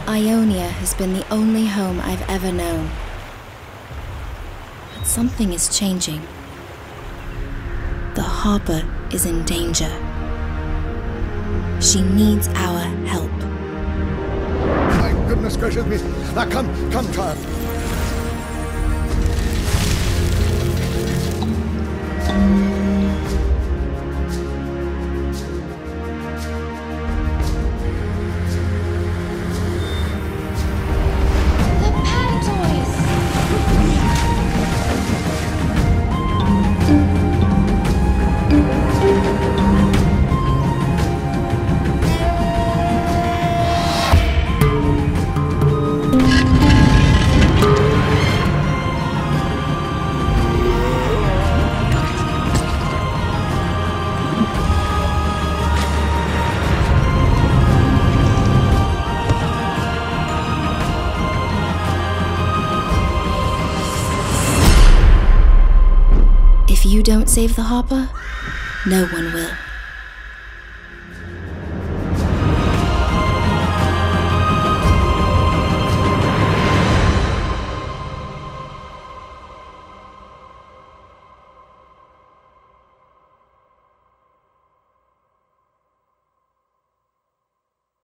Ionia has been the only home I've ever known. But something is changing. The Harpa is in danger. She needs our help. My goodness gracious me! Now come, child. If you don't save the Harpa, no one will.